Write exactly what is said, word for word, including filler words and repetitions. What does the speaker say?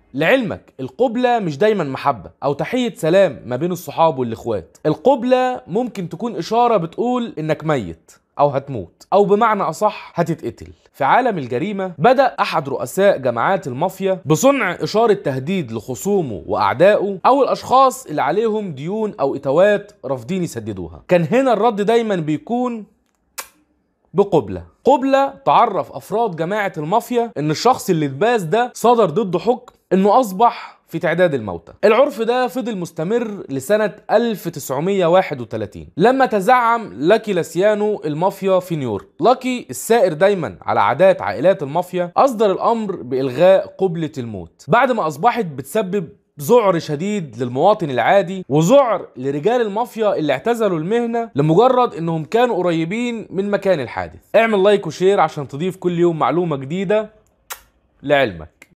لعلمك القبلة مش دايما محبة أو تحية سلام ما بين الصحاب والإخوات. القبلة ممكن تكون إشارة بتقول إنك ميت أو هتموت، أو بمعنى أصح هتتقتل. في عالم الجريمة بدأ أحد رؤساء جماعات المافيا بصنع إشارة تهديد لخصومه وأعدائه أو الأشخاص اللي عليهم ديون أو إتوات رافضين يسددوها. كان هنا الرد دايما بيكون بقبلة. قبلة تعرف أفراد جماعة المافيا إن الشخص اللي اتباس ده صدر ضده حكم إنه أصبح في تعداد الموتى. العرف ده فضل مستمر لسنة ألف وتسعمية وواحد وتلاتين لما تزعم لاكي لاسيانو المافيا في نيويورك. لاكي السائر دايما على عادات عائلات المافيا أصدر الأمر بإلغاء قبلة الموت بعد ما أصبحت بتسبب ذعر شديد للمواطن العادي وذعر لرجال المافيا اللي اعتزلوا المهنة لمجرد انهم كانوا قريبين من مكان الحادث. اعمل لايك وشير عشان تضيف كل يوم معلومة جديدة لعلمك.